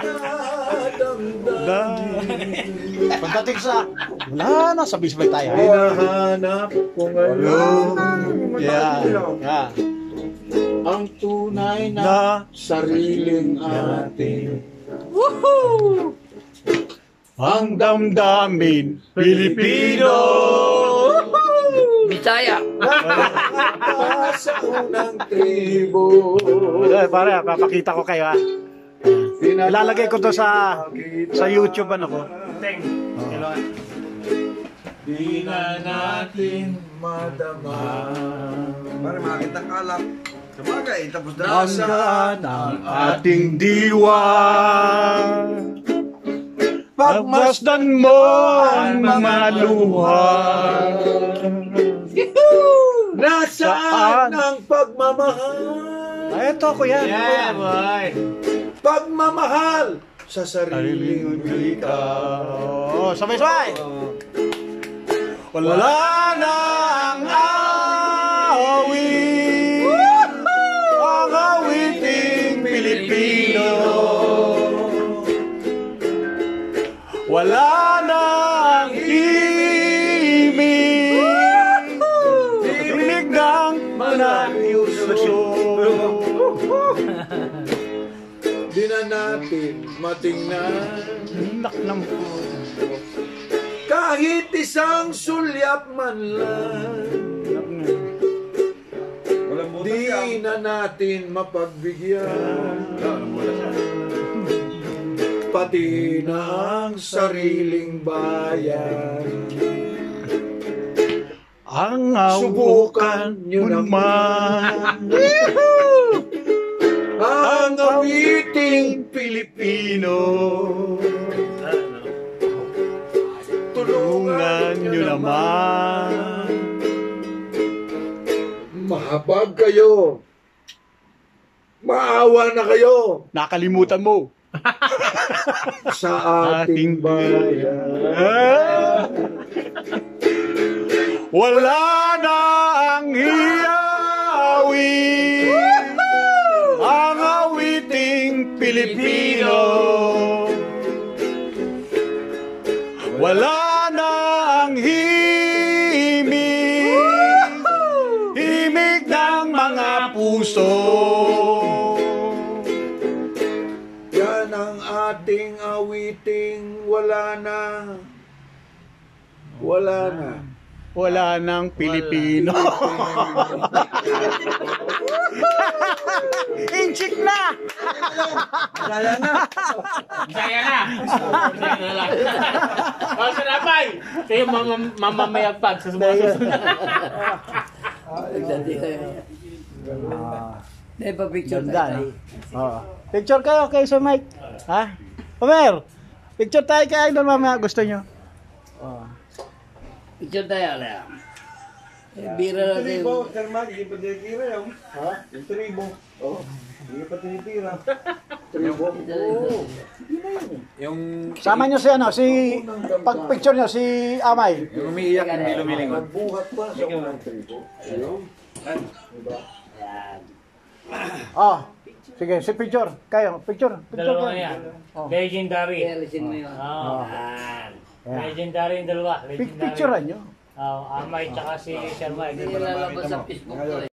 Pagdating sa, wala na, sabay-sabay tayo. Hinahanap ko ngayon. Yeah. Ang tunay na sariling atin. Woohoo! Ang damdamin Pilipino. Bisaya. Sa unang tribo. Pare, papakita ko kayo ha. Ilalagay ko to sa YouTube ano ko. Di na natin madama. Para makita kalap. Sabagay, tapos na. Nasaan ang ating diwa? Pagmasdan mo ang mga luha. Nasaan ang pagmamahal? Ay, ito ko yan. Yeah, boy. Pagmamahal sa sariling wika. Oh, sabay-sabay. Wala na ang awit, ang awiting Pilipino. Wala na ang himig, himig ng mananiuso. Di na natin matingnan Nak ng kahit isang sulyap man lang. Di na natin mapagbigyan pati na ang sariling bayan. ang subukan nyo naman. Ang awiting Pilipino, tulungan nyo naman. Mahabag kayo, maawa na kayo Nakalimutan mo sa ating bayan. Wala na ang hiyawi, ang awiting Pilipino. Wala na ang himig, himig ng mga puso. Yan ang ating awiting, wala na. Wala na. Wala nang Pilipino. Inchik na! Kaya na. Saya na. O, sarapay. Kayo mamamayagpag sa sumasunod. Naipa-picture Ganda, tayo. no? Picture kayo kay sa mic. Ha? Omer, picture tayo kay Idol mamaya. Gusto nyo? Picture tayo na. Bira na tayo. Karma, hindi pa tinitira yun. Ha? Yung tribo. Oo. Hindi pa tinitira. Tribo? Oo. Yung Sama nyo si ano, si pag picture nyo si Amay. umiiyak, hindi lumilingon. Nagbuhat pa sa unang tribo. Ayun. Diba? Oh, sige, si picture. Kayo, picture. Picture Dalawa kayo. yan. Oh. Legendary. Realisin mo yun. Oo. Yan. Legendary yung dalawa. Legendary. Picturean nyo. Amay tsaka si Sir Mike. Hindi nilalabas sa Facebook ko eh.